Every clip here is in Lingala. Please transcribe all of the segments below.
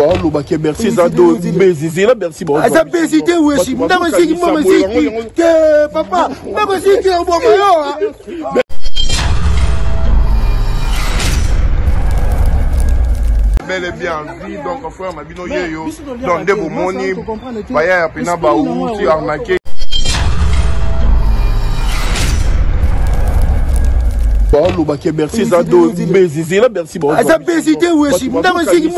Bon, bah, qui merci, Zado, Bézizé, là, merci, bon. Ça Bézizé, oui, si, papa, pas aussi qui est un bon maillot, bel et bien en vie, donc, frère, ma bino yo, donc, des beaux moni, Baya, Pena, Baou, si arnaqué. Bon, bah, qui merci, Zado, Bézizé, là, merci, bon. Ça Bézizé, oui, si, papa, pas aussi qui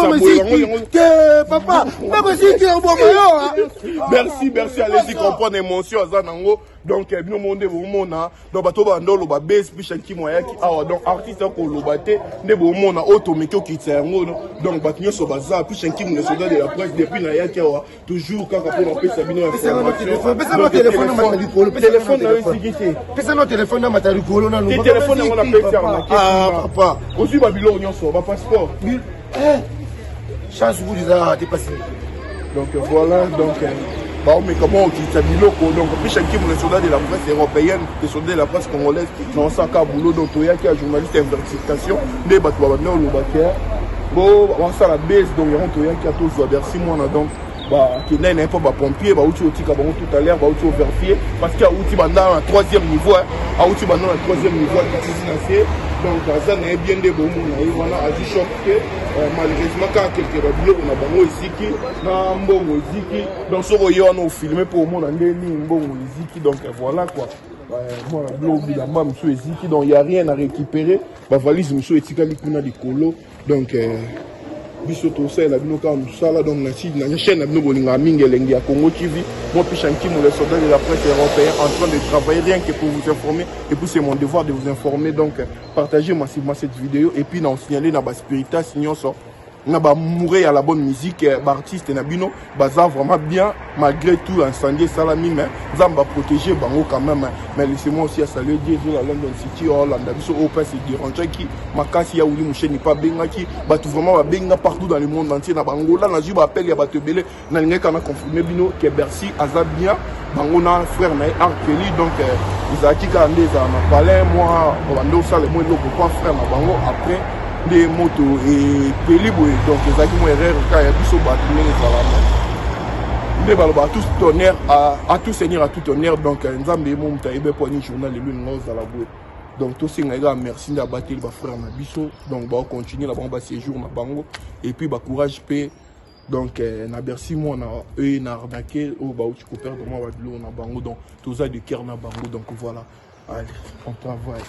est un bon maillot, merci, allez-y, comprendre l'émotion, Zanango. Donc, nous monde donc bato bando lo ba base puis qui moya qui donc artiste ko lo baté ne bo mona automeke qui tsango donc bat nyoso baza puis qui mo soda de la presse depuis na ya kiwa toujours quand on peut sabino information pesa no téléphone na matali kolo téléphone na sikité pesa no téléphone na matali kolo na no téléphone na pesa na papa aussi babilo nyoso ba passeport chance vous déjà dépassé donc voilà donc bah, mais comment on quitte Biloko, donc puis chacun les soldats de la presse européenne, les soldats de la presse congolaise, dans sa boulot, donc il y a un journaliste d'investigation, des bateaux à nous, le bateau. Bon, on s'en la baisse, donc il y a un qui a tous à Bercy, moi, donc, bah, qui n'est pas pompier, bah, outil tout à l'heure, bah, outil vérifier, parce qu'il y a outil dans un troisième niveau, à outil dans un troisième niveau, donc, ça n'est bien des bons mots, on a agi choqué, malheureusement, quand quelqu'un a dit, on a bon Ziki, on a bon Ziki, donc, ce qu'on a filmé pour moi, on a bon Ziki, donc, voilà quoi. Moi, je suis Ziki, donc, il n'y a rien à récupérer, ma valise, je suis étiqueté pour les colos, donc, biso to ça la bino ka musala donc na chaîne na bino bolinga mingi lengi ya Congo TV moi puis Chanki mon le soldat de la presse européenne en train de travailler rien que pour vous informer et puis c'est mon devoir de vous informer donc partagez massivement cette vidéo et puis on signaler na ba spirita signon so na ba mourir à la bonne musique artiste na bino baza vraiment bien malgré tout incendié salami mais zamba protéger bango quand même mais laissez-moi aussi à saluer Dieu la London City Hollande biso open c'est dérangeant qui makasi ya uli musheni pas benga qui batu vraiment ba benga partout dans le monde entier na bango là na juba appel ya batu belé na linga kana confirmer bino que Bercy azabia bango na frère na Arkeli donc Isaki Kandeza na palais moi bando ça le moi loko pas frère na bango après des motos et Péliboé, donc les acquis erreurs quand il y a du bâtiment et à tous tonnerre à tout seigneur à tout honneur donc Nzambe mon taïbe pour une journal de lune rose à la bouée donc tous ces gars merci d'abattre le frère na biso donc va continuer là-bas on va séjour na bango et puis bah courage paix donc na Bercy moi na eux na arnaqué au bah où tu peux perdre moi de l'eau na bango donc tout ça de cœur na bango donc voilà allez on travaille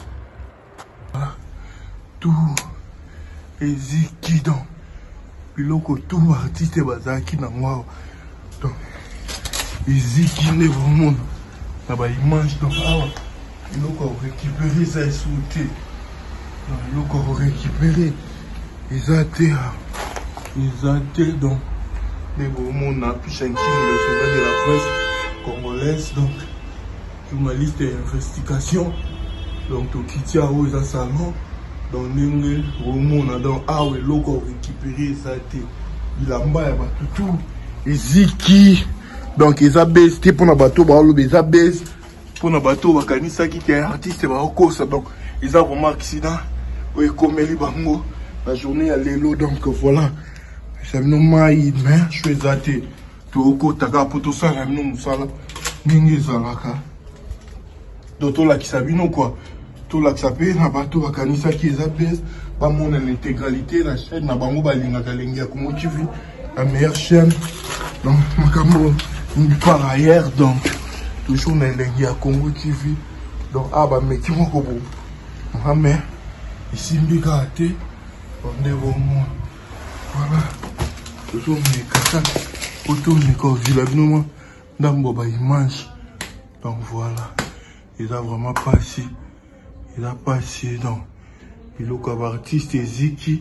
tout et Ziki donc biloko tout artiste bazaki na moi donc Ziki ne vraiment na ba image donc biloko récupérer ça sauter biloko récupérer ils étaient donc les beaux monde na puis Chanki le soldat de la presse congolaise donc journaliste d'investigation donc tout qui tient aux salons dans Nengel, Romona, dans Awe, Loco, récupéré, ça a été. Il a mbaya, tout. Et Ziki, donc, ils abaissent, c'était pour un bateau, ils abaissent, pour un bateau, Kanisa qui est artiste, donc, ils ont vraiment accident, oui, comme les bango, la journée à l'élo, donc, voilà. C'est un maïd, mais je suis zaté. Tout au côté, pour tout ça, nous, ça, là, Ningi Zalaka. D'autres là qui savent, non, quoi. Tout là que ça paye, na bateau à Kanisa qui est abaisse, pas mon l'intégralité, la chaîne, na bango balinga kalengia Congo TV, la meilleure chaîne. Donc, Makamo, une part ailleurs, donc, toujours na lengia Congo TV. Donc, bah, mais qui vont kobo. Mais, ici, mbiga ate, on est bon, voilà. Toujours mes kata, autour de mes corps, moi, dans mon image. Donc, voilà. Ils ont vraiment passé. Il a passé dans le local artiste et Ziki.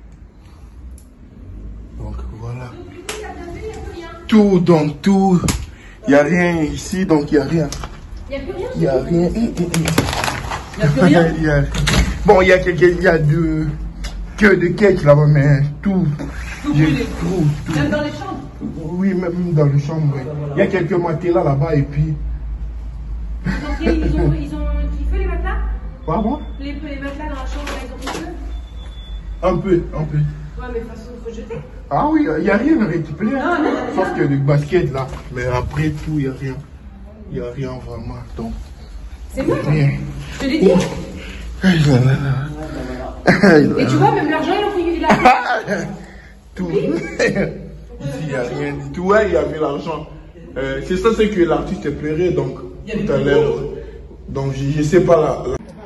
Donc voilà. Tout, donc tout. Il n'y a rien ici, donc il n'y a rien. Il n'y a rien. Il n'y a plus rien. Bon, il y a que des cakes là-bas, mais tout. Tout. Même dans les chambres? Oui, même dans les chambres. Oui. Il y a quelques matelas là-bas et puis. Ils ont kiffé les matelas? Pardon? Les matelas dans la chambre, ils ont kiffé? Un peu. Ouais, mais faut jeter. Ah oui, il n'y a rien à récupérer. Sauf que le basket là. Mais après tout, il n'y a rien. Il n'y a rien vraiment. Donc, c'est bon. Rien. Je te l'ai dit. Et tu vois, même l'argent, il a pris. Tout. Ici, il n'y a rien du tout. Ouais, il y avait l'argent. C'est ça, c'est que l'artiste pleurait, donc, tout à l'heure. Donc, je ne sais pas là.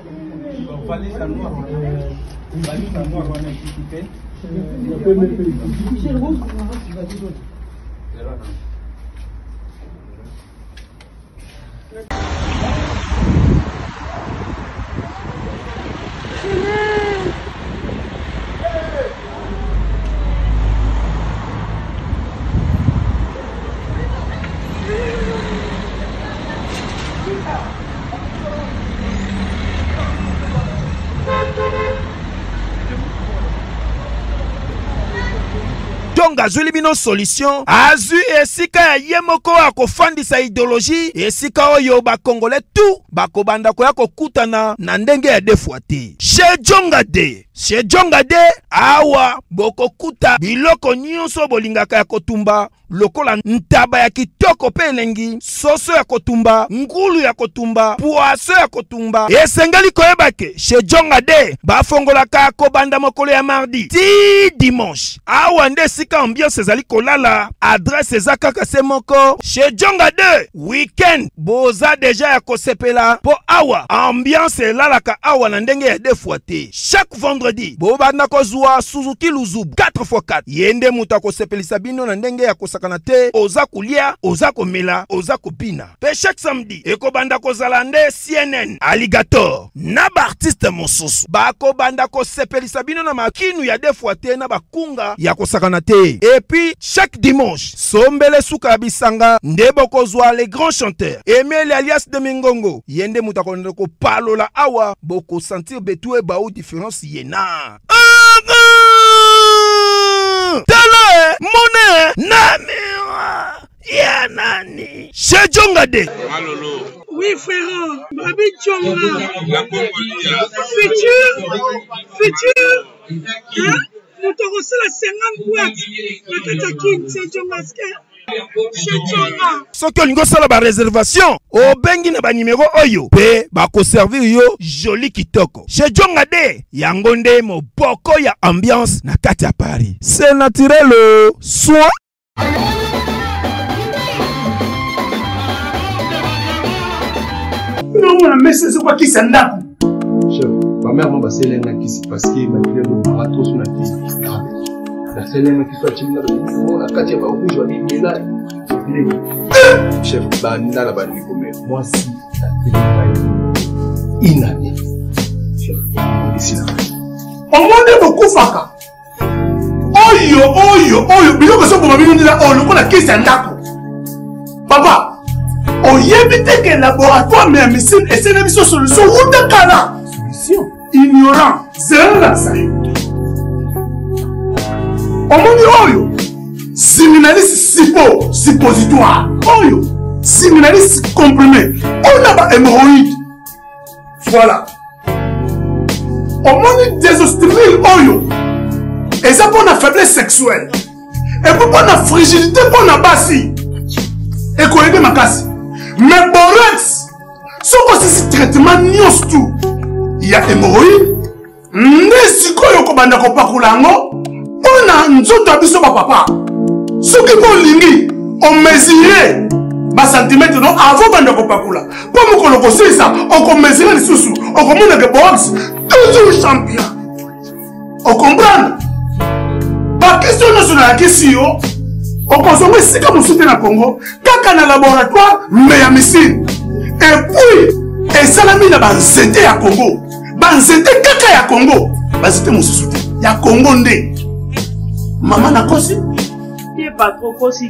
Donc azuli bino solution azu esika ya yemoko akofandisa idéologie esika oyo ba congolais tout bakobanda ko ya kokutana na ndenge ya defuate chez Jonga de awa bokokuta biloko nyonso bolingaka ya kotumba lokola ntaba ya kitoko pe elengi soso ya kotumba ngulu ya kotumba poaso ya kotumba esengali koyebake chez Jonga de bafongolaka kobanda mokolo ya mardi ti dimanche awa nde sika ambiance ezali kolala adresse eza kaka se moko chez Jonga de weekend boza deja ya kosepela po awa ambiance elalaka awa na ndenge ya defuate chaque vendredi bobanda kozwa Suzuki Luzubu 4x4 yende muta kosepelisa bino na ndenge ya kosakana te oza kulia oza komela oza kopina pe chaque samedi ekobanda kozala nde CNN Alligator na ba artiste mosusu bakobanda kosepelisa bino na makinu ya defuate na bakunga ya kosakana te et puis chaque dimanche sombele suka bisanga nde bokozwa les grands chanteurs Emile alias de Mingongo yende muta konde ko palola awa boko sentir betou e ba ou différence yena tala mone namira ya nani chez Jonga de Malolo. Oui frère, Babi Jonga. La Congolia. Futur. Hein? Nous te reçons la 50 boîtes. La Katakin, c'est Jonga. soki olingo sala ba réservation obengi na ba numéro oyo pe bako servir yo joli kitoko chez Jonga de yango nde moboko ya ambiance na kati ya Paris c'est naturel soin Non, mais c'est quoi qui s'en a? Chef, ma mère m'a passé l'un qui s'est passé, ma mère m'a barato sur la tête. La seule qui soit chimna de la katia ba rouge wa bimela. Chef, ba nda la ba ni comme moi si la télé inane. Chef, ici là. On m'a beaucoup faka. Oyo, biloko so pour bino ndila o lokola qui s'en a. Papa, on y évite que laboratoire mais médecine et c'est une solution ou de cana. Solution ignorant, c'est là ça. Omoni oyo signaliste suppositoire oyo signaliste comprimé on a pas hémorroïde voilà omoni désostérile oyo et ça pour la faiblesse sexuelle et pour la fragilité pour la basi et qu'on aide ma casse mais borex sauf que c'est traitement nios tout il y a hémorroïde n'est-ce que ko banda ko pakulango on a nzoto abiso ba papa soki ko lingi on mesurer ba centimètre non avant banda ko pakula po mokolo ko sisa on ko mesurer lisusu on ko mona que box toujours champion on comprend ba question nationale question on consomme sika musute na Congo kaka na laboratoire mais ya missile et puis et salami na ba nzete ya Congo ba nzete kaka ya Congo ba nzete musute ya Congo nde maman na kosi Qui est pas trop kosi.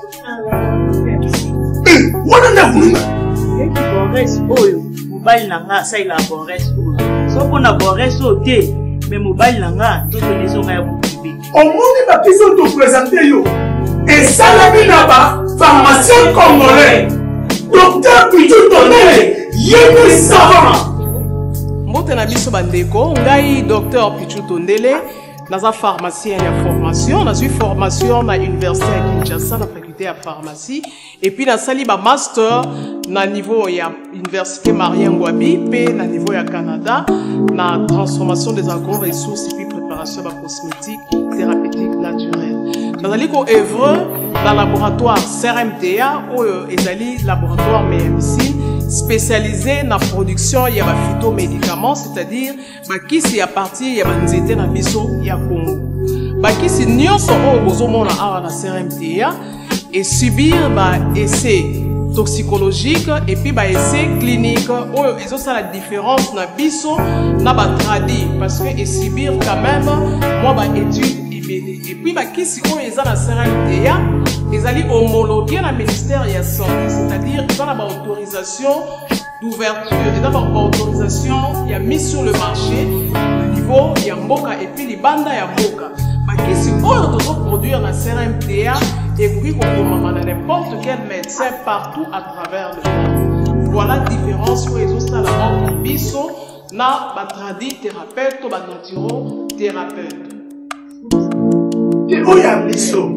wana na kununga Et qui boresse oyo. Mobile nanga ça il a boresse oyo. So pour na boresse oté mais mobile nanga tout les gens ya boubi. omoni ba kiso to présenter yo et salami na ba pharmacien congolais docteur Pichu Tondele yémi savant. Mbote na biso bandeko ngai docteur Pichu Tondele Naza pharmacien ya formation, naza formation na université à Kinshasa na faculté à pharmacie et puis na sali ba master na niveau ya université Marien Ngouabi pe na niveau ya Canada na transformation des agro-ressources et puis préparation de cosmétiques thérapeutiques naturelles. Nazali ko œuvre dans laboratoire CRMTA ou ezali laboratoire médecine spécialisé dans la production de phytomédicaments, c'est-à-dire qui à partir de nzete na biso ya Congo. Qui nyonso o bozomona awa na CRMTA et subir essai toxicologique et puis essai clinique ou ils ont la différence na biso na ba tradi parce que et subir quand même moi étude et puis qui si on est à la CRMTA ils allaient homologuer la ministère de la santé, c'est-à-dire qu'ils ont la autorisation d'ouverture, ils ont la autorisation, il y a mis sur le marché le niveau, il y a Mboka et puis les bandes il y a Mboka. Qui si on doit produire la CRMTA et puis qu'on commande n'importe quel médecin partout à travers le monde. Voilà la différence où ils ont ça la mort biso na batradi thérapeute ou naturothérapeute. Et où y a biso?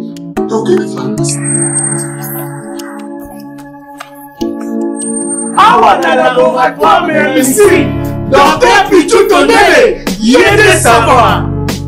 Awa na laboratoire médecine, docteur Pichou Tondele, yéde savoir.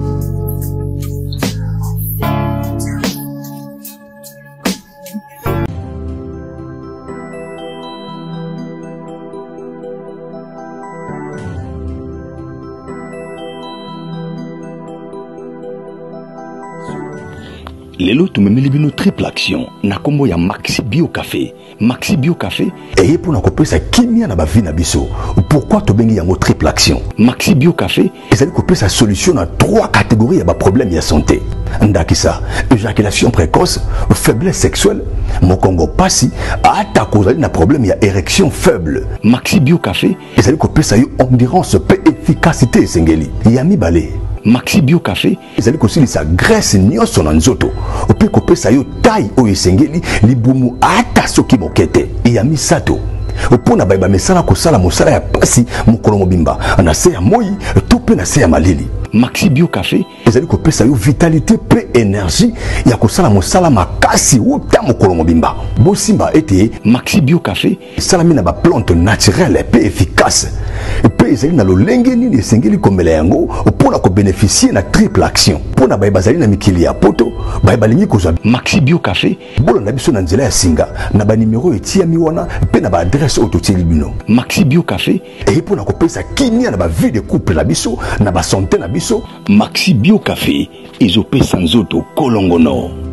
Lelo tumemeli bino triple action na kombo ya Maxi Bio Café. Maxi Bio Café eye pour na kopesa kimia na ba vie na biso. Pourquoi to bengi yango triple action? Maxi Bio Café ezali kopesa solution na 3 catégories ya ba problème ya santé. Ndakisa, éjaculation précoce, faiblesse sexuelle, mokongo pasi, ata kozali na problème ya érection faible. Maxi Bio Café ezali kopesa yo endurance pe efficacité sengeli. Yami balé. Maxi Bio Café ezali kosilisa graisse nyonso na nzoto ope kopesa yo taille oyo esengeli libumu ata soki mokete ya misato opona bayeba mesala kosala mosala ya pasi mokolo mobimba na se ya moi to pe na se ya malili. Maxi Bio Café ezali kopesa yo vitalité pe énergie ya kosala mosala makasi uta mokolo mobimba. Bosimba ete Maxi Bio Café salami na ba plante naturelle pe efficace pe ezali na lolenge nini esengeli komela yango opona ko bénéficier na triple action pona bayeba zali na mikili ya poto bayeba lingi kozwa Maxi Bio Café bolo na biso na nzela ya singa na ba numéro etiami wana pe na ba adresse ototili bino. Maxi Bio Café e pona kopesa kimia na ba vie de couple na biso na ba santé na biso. Maxi Bio Café ezopesa nzoto kolongono.